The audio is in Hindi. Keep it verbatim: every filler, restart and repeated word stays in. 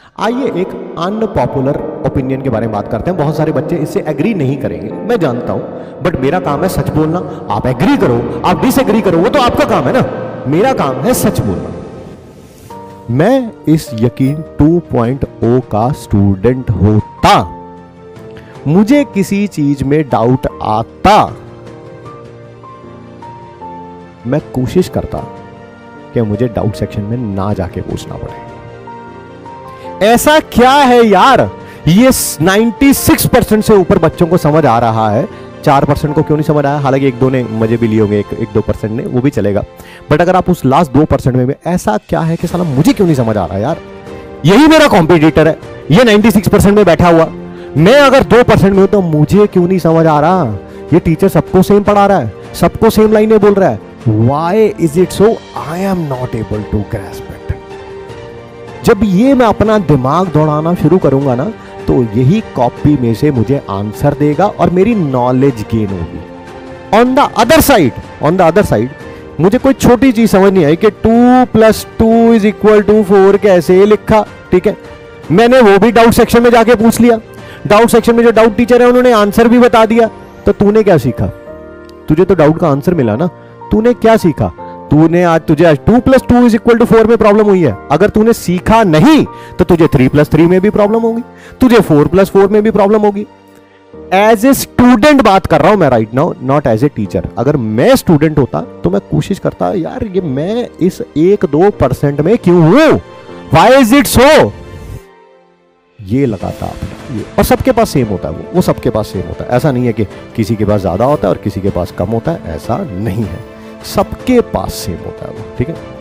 आइए एक अनपॉपुलर ओपिनियन के बारे में बात करते हैं। बहुत सारे बच्चे इससे एग्री नहीं करेंगे, मैं जानता हूं, बट मेरा काम है सच बोलना। आप एग्री करो, आप डिसएग्री करो, वो तो आपका काम है ना, मेरा काम है सच बोलना। मैं इस यकीन टू पॉइंट ओ का स्टूडेंट होता, मुझे किसी चीज में डाउट आता, मैं कोशिश करता कि मुझे डाउट सेक्शन में ना जाके पूछना पड़े। ऐसा क्या है यार, ये छियानवे परसेंट से ऊपर बच्चों को समझ आ रहा है, चार परसेंट को क्यों नहीं समझ आया? हालांकि एक दो ने मजे भी लिए होंगे, एक, एक दो परसेंट ने, वो भी चलेगा। बट अगर आप उस लास्ट दो परसेंट में भी ऐसा क्या है कि साला मुझे क्यों नहीं समझ आ रहा यार, यही मेरा कॉम्पिटिटर है, ये छियानवे परसेंट में बैठा हुआ, मैं अगर दो परसेंट में हूं तो मुझे क्यों नहीं समझ आ रहा? ये टीचर सबको सेम पढ़ा रहा है, सबको सेम लाइनें बोल रहा है, why is it so I am not able to grasp it? जब ये मैं अपना दिमाग दौड़ाना शुरू करूंगा ना, तो यही कॉपी में से मुझे आंसर देगा और मेरी नॉलेज गेन होगी। On the other side on the other side मुझे कोई छोटी चीज समझ नहीं आई कि two plus two is equal to four कैसे लिखा, ठीक है, मैंने वो भी डाउट सेक्शन में जाके पूछ लिया। डाउट सेक्शन में जो डाउट टीचर है उन्होंने आंसर भी बता दिया। तो तूने क्या सीखा? तुझे तो डाउट का आंसर मिला ना, तूने क्या सीखा? तूने आज तुझे आज two plus two is equal to four में प्रॉब्लम हुई है। अगर तूने सीखा नहीं तो तुझे थ्री प्लस थ्री में भी प्रॉब्लम होगी, तुझे फोर प्लस फोर में भी प्रॉब्लम होगी। एज ए स्टूडेंट बात कर रहा हूं मैं right now, not as a teacher. अगर मैं स्टूडेंट होता तो मैं कोशिश करता यार ये मैं इस एक दो परसेंट में क्यों हूं, व्हाई इज इट सो, ये लगाता आपने ये। और सबके पास सेम होता है, वो वो सबके पास सेम होता है। ऐसा नहीं है कि किसी के पास ज्यादा होता है और किसी के पास कम होता है, ऐसा नहीं है, सबके पास सेम होता है वो, ठीक है।